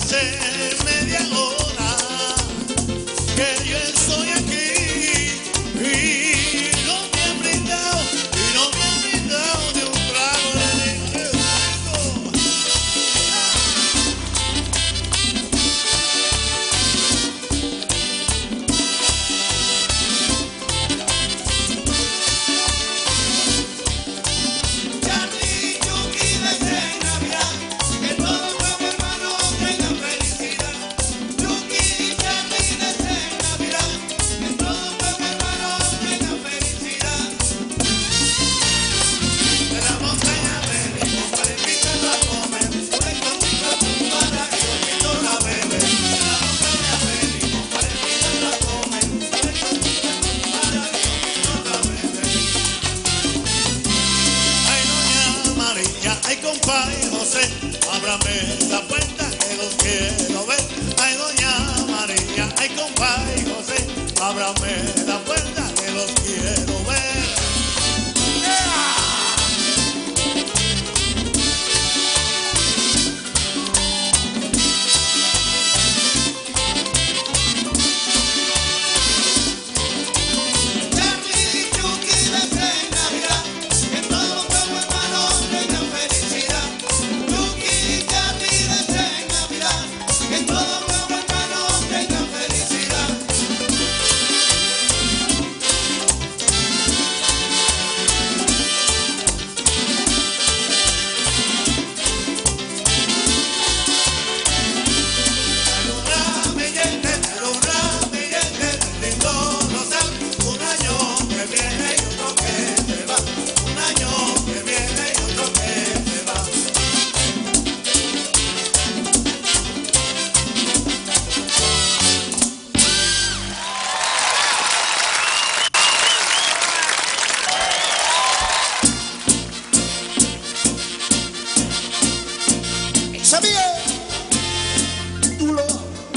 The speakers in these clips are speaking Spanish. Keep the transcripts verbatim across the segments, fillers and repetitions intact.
hace media hora que yo estoy aquí y no me han brindado, y no me han brindado de un trago de vino. Charlie, Chucky, desde Navidad, que todos como hermanos tengan felicidad. Chucky y Charlie desde Navidad, que todos como hermanos tengan felicidad. De la montaña venimos para invitarlo a comer, un encontrito para que bonito la bebe. De la montaña venimos para invitarlo a comer, un encontrito para que bonito la bebe. Ay, doña María, ay, compadre José, ábrame la puerta que los quiero ver. Ay, doña María, ay, compadre José, ábrame la puerta que los quiero ver. ¡Ea! Charlie y Chucky desde Navidad, que todos como hermanos tengan felicidad. Chucky y Charlie desde Navidad, que todos como hermanos tengan felicidad. Pero un ramillete, pero un ramillete, lindo rosal, un año que viene y otro que se va, un año que viene y otro que se va. ¿Sabía? Tú lo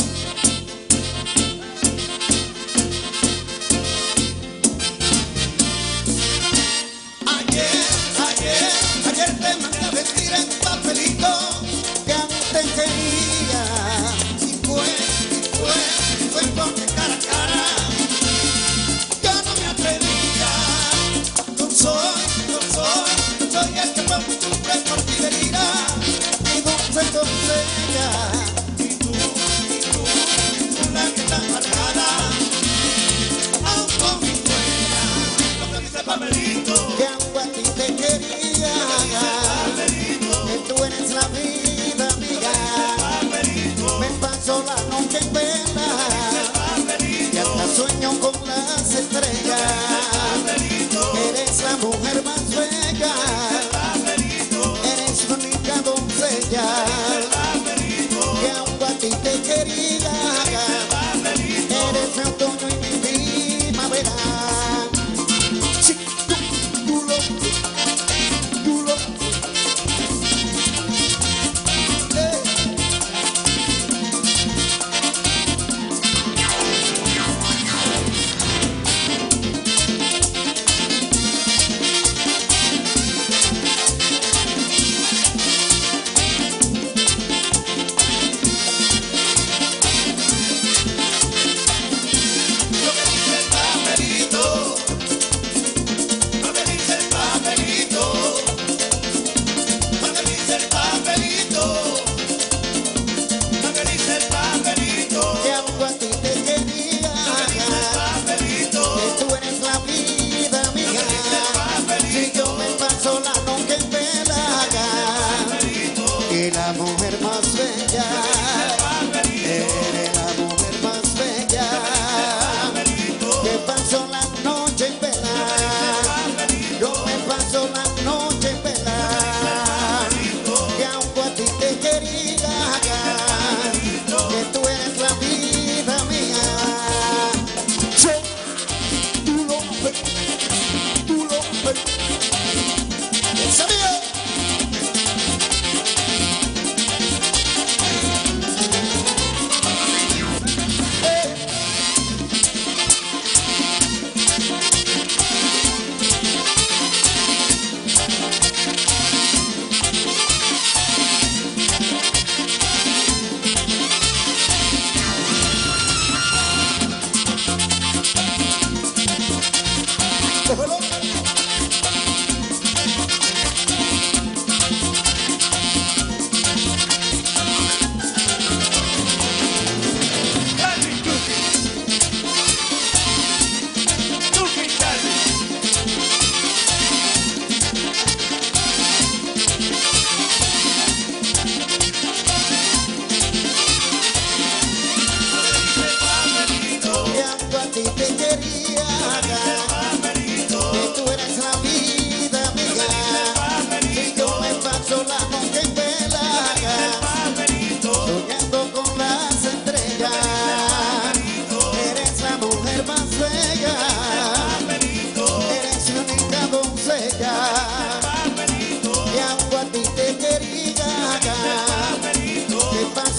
Ayer, ayer, ayer te mandé a vestir en papelito que antes quería. y fue, y fue, y fue porque cara a cara yo no me atrevía. Yo soy, yo soy, yo soy el que por mi sufre por ti herida. Y dulce doncella, Y tú, y tú, y tú la que está amargada aún con mi huella. Lo que dice papelito, que aunque a ti te quería, papelito, que tú eres la vida mía. papelito, Me paso la noche en vela y papelito, hasta sueño con las estrellas. papelito, Eres la mujer más bella, papelito, eres mi única doncella. papelito.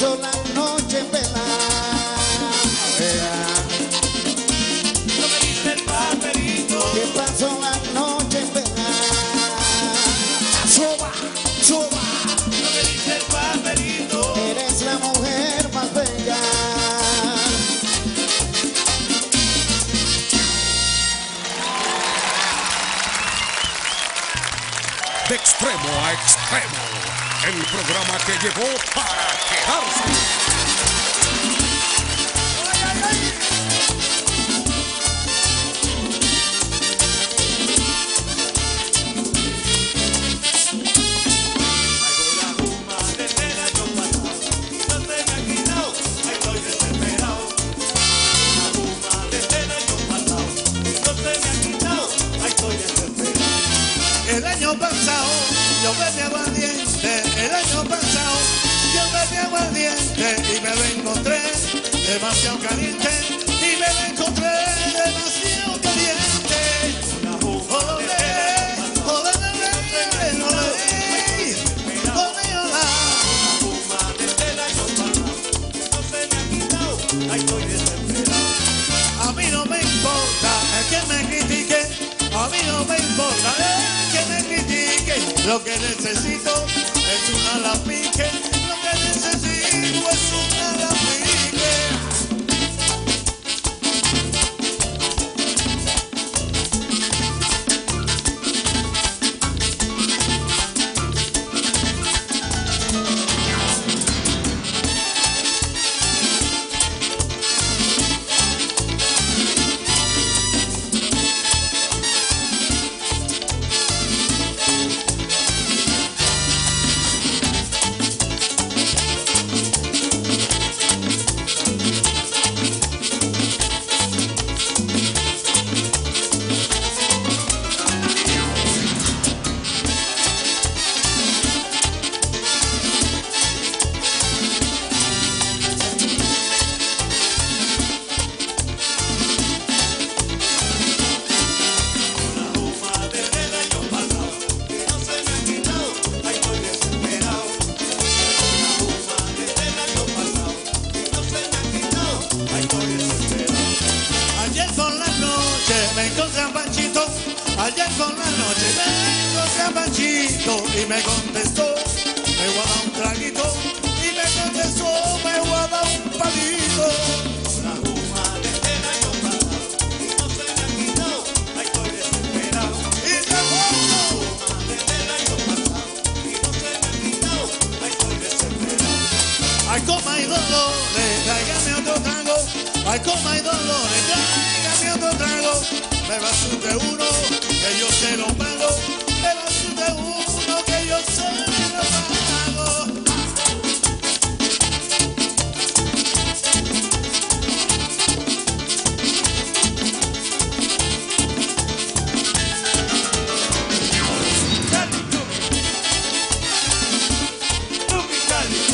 pasó la noche en vela. No me dice el papelito. Que pasó la noche en vela. Soba, soba. No me dice el papelito. Eres la mujer más bella. De extremo a extremo, el programa que llegó para quedarse. El año pasado yo bebí aguardiente, el año pasado yo bebí aguardiente y me lo encontré demasiado caliente y me lo encontré demasiado caliente. Olé, olé, olé, olé, olé, olá. A mí no me importa el que me critique, a mí no me importa el que me critique. Lo que necesito es un alambique, lo que necesito es un alambique. Ayer por la noche me encontré a Panchito y me contestó, me voy a dar un traguito, y me contestó, me voy a dar un palito. La juma desde el año pasado y no se me ha quitado, ahí estoy desesperado. Y te pongo, desde el año pasado y no se me ha quitado, ahí estoy desesperado. Ay, coma y dolores, tráigame otro trago, ay, coma y dolores, tráigame otro trago. Me va a subir uno que yo se lo pago, me va a subir uno que yo se lo pago. Cali, tú, tú, mi Cali.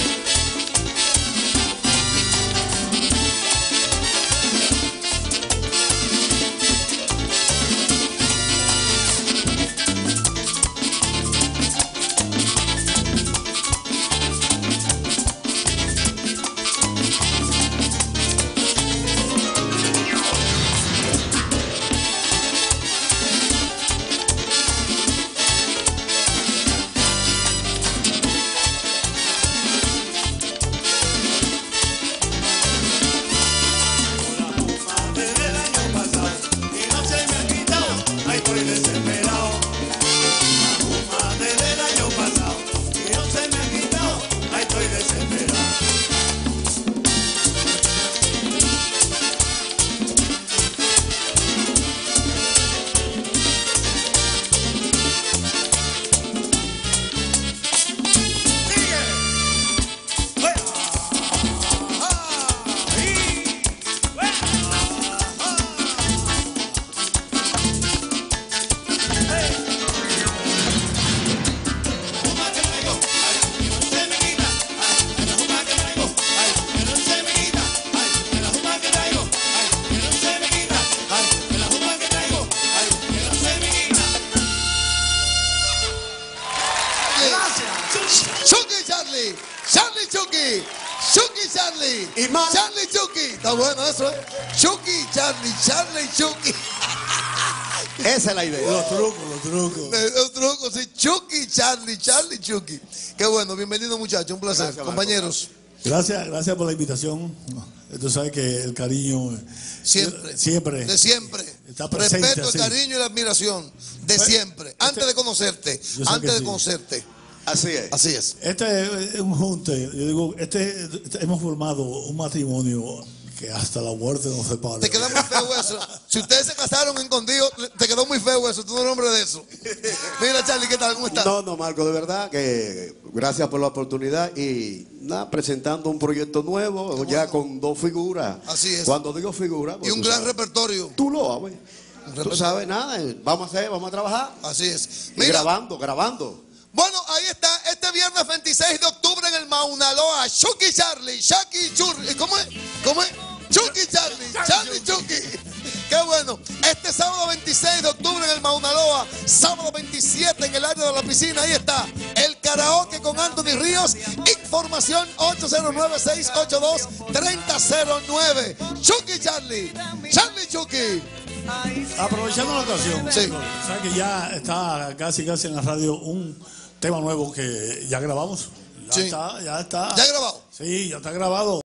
Chucky Charlie. Y más. Charlie Chucky. Está bueno eso, ¿eh? Chucky Charlie, Charlie Chucky. Esa es la idea. Los trucos, los trucos. Eh, Los trucos, sí. Chucky Charlie, Charlie Chucky. Qué bueno, bienvenido muchachos, un placer. Gracias, compañeros. Gracias, gracias por la invitación. Tú sabes que el cariño Siempre. siempre De siempre. está presente. Respeto, así. el cariño y la admiración. De Pues, siempre. Antes este- de conocerte. Yo sé Antes que de sí. conocerte. Así es. Así es. Este es un junte. Yo digo, este, este- hemos formado un matrimonio que hasta la muerte nos separa. Te queda muy feo eso. Si ustedes se casaron escondidos, te quedó muy feo eso. Tú no eres hombre de eso. Mira, Charlie, ¿qué tal? ¿Cómo estás? No, no, Marco, de verdad que gracias por la oportunidad y nada, presentando un proyecto nuevo, ya con dos figuras. Así es. Cuando digo figuras, Y pues un tú gran sabes. repertorio. Tú lo sabes. Tú repertorio. sabes nada, vamos a hacer, vamos a trabajar. Así es. Y Mira, grabando, grabando. bueno, ahí está. Este viernes veintiséis de octubre en el Mauna Loa. Chucky Charlie, Chucky Churri. ¿Cómo es? ¿Cómo es? Chucky Charlie, Charlie Chucky. Qué bueno. Este sábado veintiséis de octubre en el Mauna Loa. Sábado veintisiete en el área de la piscina. Ahí está. El karaoke con Anthony Ríos. Información ocho cero nueve, seis ocho dos, tres cero cero nueve. Chucky Charlie, Charlie Chucky. Aprovechando la ocasión, Sí. sabes que ya está casi casi en la radio un tema nuevo que ya grabamos. Ya Sí. está, ya está. ¿Ya he grabado? Sí, ya está grabado.